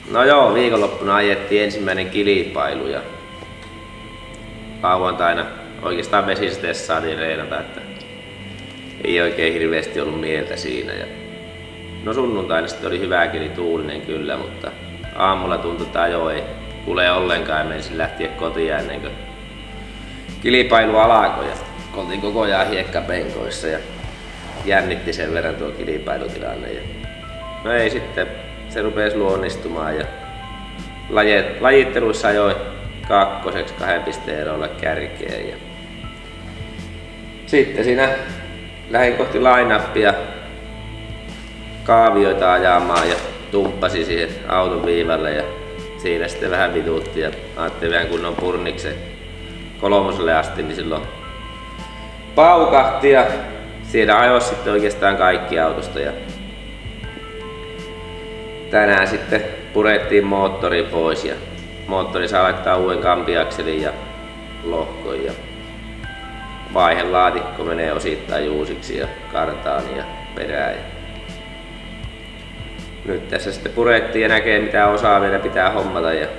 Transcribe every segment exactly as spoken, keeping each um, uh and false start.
No joo, viikonloppuna ajettiin ensimmäinen kilpailu ja lauantaina oikeastaan vesisteessä saatiin reenata, että ei oikein hirveästi ollut mieltä siinä. Ja no sunnuntaina sitten oli hyvä keli, tuulinen kyllä, mutta aamulla tuntui, että ajo ei kuule ollenkaan ja menisin lähteä kotiin ennen kuin kilpailu alkoi. Ja oltiin koko ajan hiekkapenkoissa ja jännitti sen verran tuo kilpailutilanne. Ja no ei sitten, se rupesi luonnistumaan ja lajitteluissa ajoi kakkoseksi kahden pisteen erolla kärkeen. Ja sitten siinä lähdin kohti line-upia kaavioita ajamaan ja tumppasin siihen auton viivalle ja siinä sitten vähän vituutti ja ajattelin vähän kunnon purniksen kolmoselle asti, niin silloin paukahti ja siellä ajoisi sitten oikeastaan kaikki autosta. Ja tänään sitten purettiin moottori pois ja moottori saa laittaa uuden kampiakselin ja lohkon ja vaihelaatikko menee osittain uusiksi ja kartaani ja perään. Nyt tässä sitten purettiin ja näkee mitä osaa vielä pitää hommata. Ja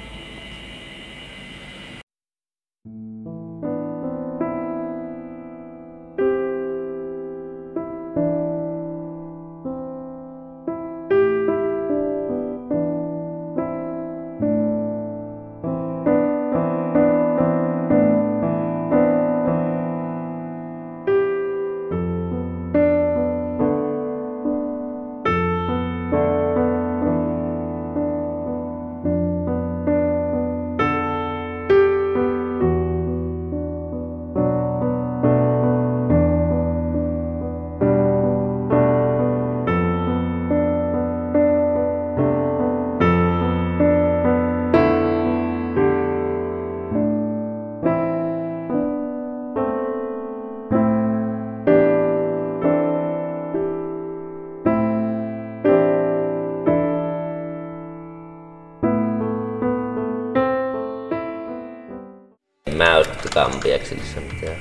mä oon sitten kampiakselissä mitään.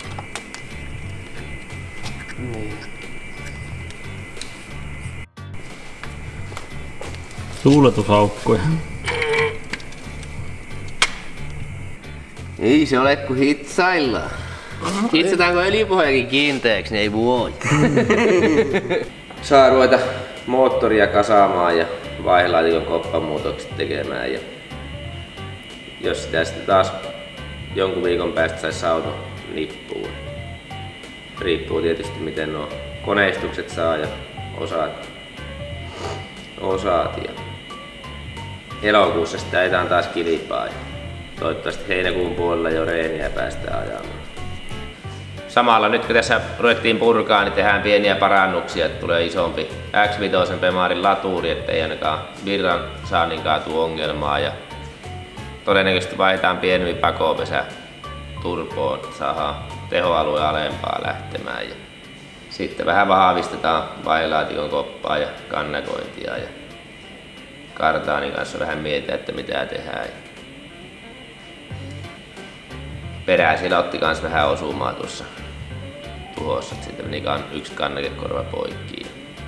Niin. Tuuletusaukkoja. Ei se ole kuin hitsaillaan. Hitsataanko öljypohjakin kiinteäksi, niin ei voi. Saa ruveta moottoria kasaamaan ja vaihdelaatikon koppamuutokset tekemään. Ja jos sitä sitten taas jonkun viikon päästä saisi auto nippuun. Riippuu tietysti miten nuo koneistukset saa ja osaat. osaat. Ja elokuussa sitä ajetaan taas kilpaa. Toivottavasti heinäkuun puolella jo reeniä päästään ajamaan. Samalla nyt kun tässä ruvettiin purkaa, niin tehdään pieniä parannuksia, että tulee isompi X viisi Bemarin laturi, ettei ainakaan virran saanninkaan tuu ongelmaa. Ja todennäköisesti vaihdetaan pienempi pakopesä turboon, että saadaan tehoalue alempaa lähtemään. Ja sitten vähän vahvistetaan vaihdelaatikon koppaa ja kannakointia. Ja kartaanin kanssa vähän mietitään, että mitä tehdään. Perää siellä otti kans vähän osumaa tuossa tuhossa, että siitä meni yksi kannakekorva poikki.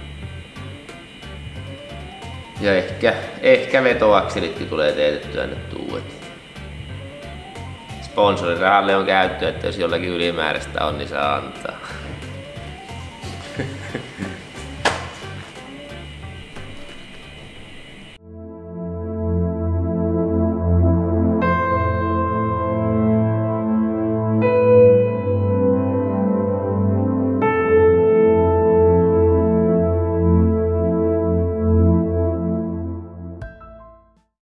Ja ehkä, ehkä vetoakselitkin tulee teetettyä nyt uudet. Sponsorirahalle on käyttöä, että jos jollakin ylimääräistä on, niin saa antaa.